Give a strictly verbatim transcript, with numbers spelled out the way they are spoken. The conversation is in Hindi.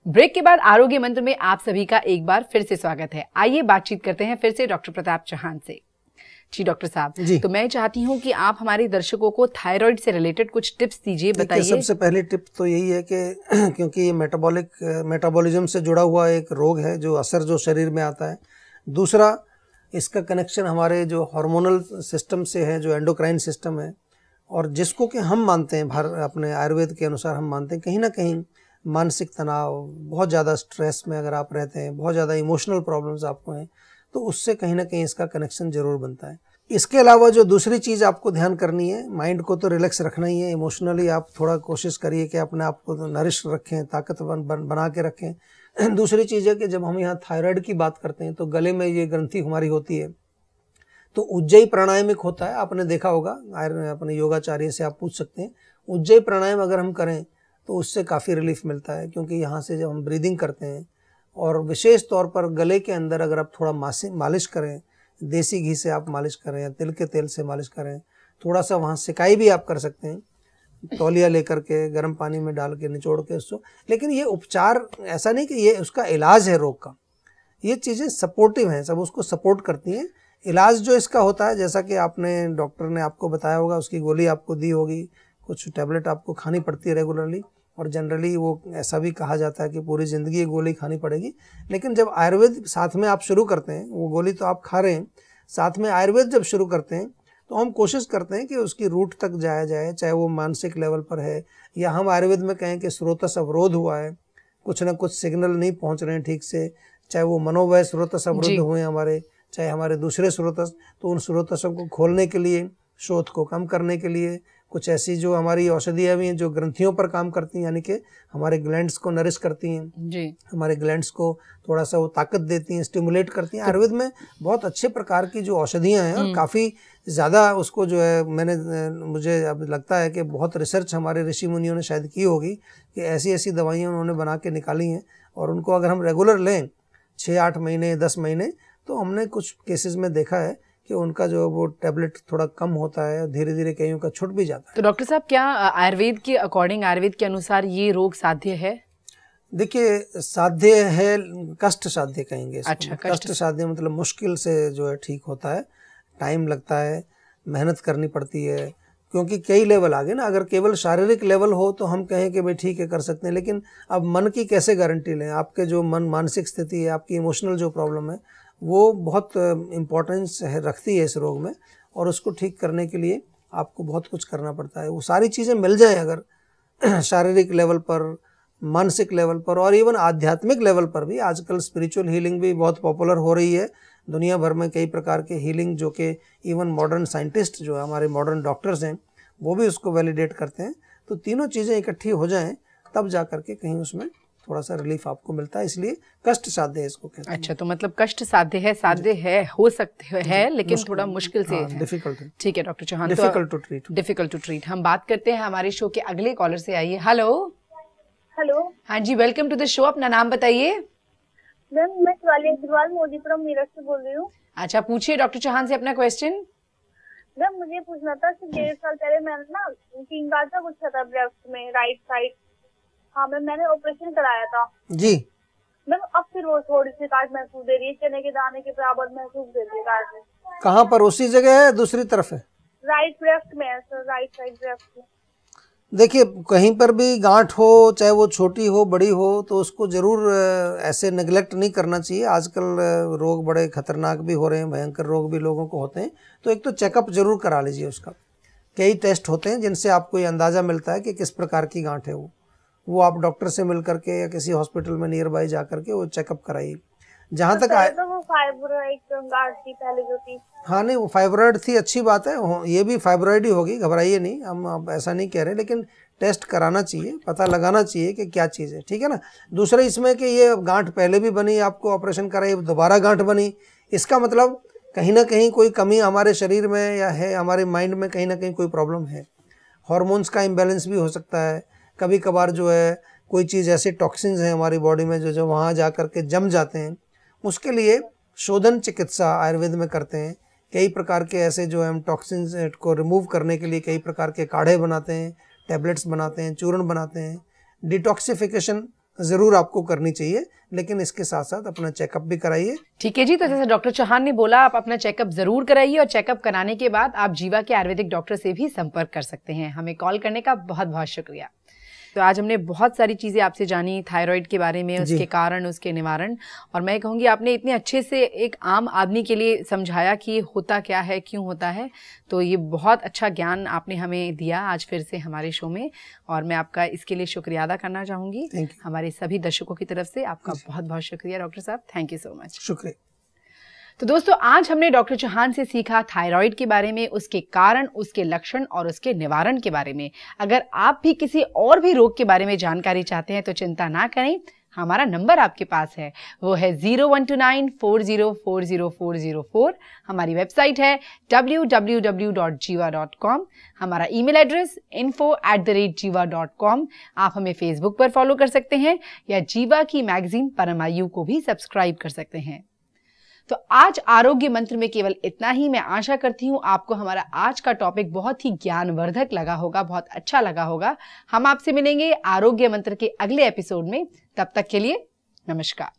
ब्रेक के बाद आरोग्य मंत्र में आप सभी का एक बार फिर से स्वागत है। आइए बातचीत करते हैं फिर से डॉक्टर प्रताप चौहान से। जी डॉक्टर साहब, तो मैं चाहती हूँ कि आप हमारे दर्शकों को थायराइड से रिलेटेड कुछ टिप्स दीजिए, बताइए। सबसे पहली टिप तो यही है कि क्योंकि ये मेटाबॉलिक मेटाबॉलिज्म से जुड़ा हुआ एक रोग है, जो असर जो शरीर में आता है। दूसरा, इसका कनेक्शन हमारे जो हार्मोनल सिस्टम से है, जो एंडोक्राइन सिस्टम है, और जिसको कि हम मानते हैं, भारत अपने आयुर्वेद के अनुसार हम मानते हैं कहीं ना कहीं मानसिक तनाव, बहुत ज़्यादा स्ट्रेस में अगर आप रहते हैं, बहुत ज़्यादा इमोशनल प्रॉब्लम्स आपको हैं, तो उससे कहीं ना कहीं इसका कनेक्शन ज़रूर बनता है। इसके अलावा जो दूसरी चीज़ आपको ध्यान करनी है, माइंड को तो रिलैक्स रखना ही है, इमोशनली आप थोड़ा कोशिश करिए कि अपने आप को तो नरिश रखें, ताकतवर बन, बना के रखें। दूसरी चीज़ है कि जब हम यहाँ थायराइड की बात करते हैं तो गले में ये ग्रंथि हमारी होती है, तो उज्जयी प्राणायाम एक होता है, आपने देखा होगा, अपने योगाचार्य से आप पूछ सकते हैं। उज्जयी प्राणायाम अगर हम करें तो उससे काफ़ी रिलीफ मिलता है, क्योंकि यहाँ से जब हम ब्रीदिंग करते हैं, और विशेष तौर पर गले के अंदर अगर आप थोड़ा मालिश करें, देसी घी से आप मालिश करें या तिल के तेल से मालिश करें, थोड़ा सा वहाँ सिकाई भी आप कर सकते हैं, तौलिया लेकर के गर्म पानी में डाल के निचोड़ के उसको। लेकिन ये उपचार ऐसा नहीं कि ये उसका इलाज है रोग का, ये चीज़ें सपोर्टिव हैं, सब उसको सपोर्ट करती हैं। इलाज जो इसका होता है, जैसा कि आपने डॉक्टर ने आपको बताया होगा, उसकी गोली आपको दी होगी, कुछ टैबलेट आपको खानी पड़ती है रेगुलरली, और जनरली वो ऐसा भी कहा जाता है कि पूरी ज़िंदगी ये गोली खानी पड़ेगी। लेकिन जब आयुर्वेद साथ में आप शुरू करते हैं, वो गोली तो आप खा रहे हैं, साथ में आयुर्वेद जब शुरू करते हैं तो हम कोशिश करते हैं कि उसकी रूट तक जाया जाए, चाहे वो मानसिक लेवल पर है, या हम आयुर्वेद में कहें कि स्रोतस अवरोध हुआ है, कुछ ना कुछ सिग्नल नहीं पहुँच रहे हैं ठीक से, चाहे वो मनोवय स्रोतस अवरुद्ध हुए हमारे, चाहे हमारे दूसरे स्रोतस, तो उन स्रोतसों को खोलने के लिए, शोथ को कम करने के लिए कुछ ऐसी जो हमारी औषधियाँ भी हैं जो ग्रंथियों पर काम करती हैं, यानी कि हमारे ग्लैंड्स को नरिश करती हैं जी, हमारे ग्लैंड्स को थोड़ा सा वो ताकत देती हैं, स्टिमुलेट करती हैं। आयुर्वेद में बहुत अच्छे प्रकार की जो औषधियाँ हैं, और काफ़ी ज़्यादा उसको जो है, मैंने मुझे अब लगता है कि बहुत रिसर्च हमारे ऋषि मुनियों ने शायद की होगी कि ऐसी ऐसी दवाइयाँ उन्होंने बना के निकाली हैं, और उनको अगर हम रेगुलर लें छः आठ महीने दस महीने, तो हमने कुछ केसेस में देखा है कि उनका जो वो टैबलेट थोड़ा कम होता है, धीरे धीरे कईयों का छूट भी जाता है। तो डॉक्टर साहब, क्या आयुर्वेद के अकॉर्डिंग, आयुर्वेद के अनुसार ये रोग साध्य है? देखिए, साध्य है, कष्ट साध्य कहेंगे इसको। अच्छा, कष्ट साध्य मतलब मुश्किल से जो है ठीक होता है, टाइम लगता है, मेहनत करनी पड़ती है, क्योंकि कई लेवल आ गए ना। अगर केवल शारीरिक लेवल हो तो हम कहें कि भाई ठीक है कर सकते हैं, लेकिन अब मन की कैसे गारंटी लें? आपके जो मन मानसिक स्थिति है, आपकी इमोशनल जो प्रॉब्लम है, वो बहुत इम्पोर्टेंस है रखती है इस रोग में, और उसको ठीक करने के लिए आपको बहुत कुछ करना पड़ता है। वो सारी चीज़ें मिल जाए अगर शारीरिक लेवल पर, मानसिक लेवल पर, और इवन आध्यात्मिक लेवल पर भी। आजकल स्पिरिचुअल हीलिंग भी बहुत पॉपुलर हो रही है दुनिया भर में, कई प्रकार के हीलिंग जो कि इवन मॉडर्न साइंटिस्ट जो है, हमारे मॉडर्न डॉक्टर्स हैं, वो भी उसको वैलिडेट करते हैं। तो तीनों चीज़ें इकट्ठी हो जाएं तब जा करके कहीं उसमें थोड़ा सा रिलीफ आपको मिलता है, इसलिए कष्ट साध्य है इसको कहते हैं। अच्छा, तो मतलब कष्ट साध्य है, साध्य है, हो सकते है, लेकिन थोड़ा मुश्किल से है, डिफिकल्ट है। ठीक है doctor Chauhan, difficult to treat, difficult to treat. हम बात करते हैं हमारे शो के अगले कॉलर से। आइए। हेलो हेलो, हाँ जी, वेलकम टू द शो। अपना नाम बताइए। मैम, मैं शिवाली अग्रवाल मोदीपुरम मेरठ से बोल रही हूँ। अच्छा, पूछिए डॉक्टर चौहान से अपना क्वेश्चन। मैम, मुझे पूछना था कि डेढ़ साल पहले मैंने ना किंगाचा कुछ था ब्रेस्ट में, राइट साइड। हाँ मैम, मैंने ऑपरेशन कराया था जी। मैम, अब फिर वो थोड़ी सी काट महसूस दे रही है, चने के दाने के बराबर महसूस दे रही है काट। कहाँ पर? उसी जगह है, दूसरी तरफ है? राइट ब्रेस्ट में है सर, राइट साइड ब्रेस्ट में। देखिए, कहीं पर भी गांठ हो, चाहे वो छोटी हो बड़ी हो, तो उसको ज़रूर ऐसे नेग्लेक्ट नहीं करना चाहिए। आजकल रोग बड़े खतरनाक भी हो रहे हैं, भयंकर रोग भी लोगों को होते हैं, तो एक तो चेकअप जरूर करा लीजिए उसका। कई टेस्ट होते हैं जिनसे आपको ये अंदाज़ा मिलता है कि किस प्रकार की गांठ है वो वो आप डॉक्टर से मिल करके या किसी हॉस्पिटल में नियर बाई जा करके वो चेकअप कराइए। जहाँ तक आए तो वो फाइब्रॉइड गांठ थी पहले जो थी। हाँ, नहीं, वो फाइब्रॉइड थी, अच्छी बात है, ये भी फाइब्रॉइड ही होगी, घबराइए नहीं, हम अब ऐसा नहीं कह रहे, लेकिन टेस्ट कराना चाहिए, पता लगाना चाहिए कि क्या चीज़ है, ठीक है ना। दूसरा इसमें कि ये गांठ पहले भी बनी, आपको ऑपरेशन कराई, दोबारा गांठ बनी, इसका मतलब कहीं ना कहीं कोई कमी हमारे शरीर में या है, हमारे माइंड में कहीं ना कहीं कोई प्रॉब्लम है। हार्मोन्स का इम्बैलेंस भी हो सकता है, कभी कभार जो है कोई चीज़, ऐसे टॉक्सिन्स हैं हमारी बॉडी में जो जो वहाँ जा कर के जम जाते हैं, उसके लिए शोधन चिकित्सा आयुर्वेद में करते हैं। कई प्रकार के ऐसे जो हम टॉक्सिन्स को रिमूव करने के लिए कई प्रकार के काढ़े बनाते हैं, टैबलेट्स बनाते हैं, चूर्ण बनाते हैं। डिटॉक्सिफिकेशन जरूर आपको करनी चाहिए, लेकिन इसके साथ साथ अपना चेकअप भी कराइए। ठीक है जी, तो जैसे डॉक्टर चौहान ने बोला, आप अपना चेकअप जरूर कराइए और चेकअप कराने के बाद आप जीवा के आयुर्वेदिक डॉक्टर से भी संपर्क कर सकते हैं। हमें कॉल करने का बहुत बहुत शुक्रिया। तो आज हमने बहुत सारी चीजें आपसे जानी, थायराइड के बारे में, उसके कारण, उसके निवारण, और मैं कहूँगी आपने इतने अच्छे से एक आम आदमी के लिए समझाया कि होता क्या है, क्यों होता है। तो ये बहुत अच्छा ज्ञान आपने हमें दिया आज फिर से हमारे शो में, और मैं आपका इसके लिए शुक्रिया अदा करना चाहूँगी। हमारे सभी दर्शकों की तरफ से आपका बहुत बहुत शुक्रिया डॉक्टर साहब, थैंक यू सो मच। शुक्रिया। तो दोस्तों, आज हमने डॉक्टर चौहान से सीखा थायराइड के बारे में, उसके कारण, उसके लक्षण और उसके निवारण के बारे में। अगर आप भी किसी और भी रोग के बारे में जानकारी चाहते हैं तो चिंता ना करें, हमारा नंबर आपके पास है, वो है zero one two nine four zero four zero four zero four. हमारी वेबसाइट है W W W dot Jiva dot com. हमारा email address info at the rate Jiva dot com. आप हमें फेसबुक पर फॉलो कर सकते हैं या जीवा की मैगजीन परमायु को भी सब्सक्राइब कर सकते हैं। तो आज आरोग्य मंत्र में केवल इतना ही। मैं आशा करती हूँ आपको हमारा आज का टॉपिक बहुत ही ज्ञानवर्धक लगा होगा, बहुत अच्छा लगा होगा। हम आपसे मिलेंगे आरोग्य मंत्र के अगले एपिसोड में। तब तक के लिए नमस्कार।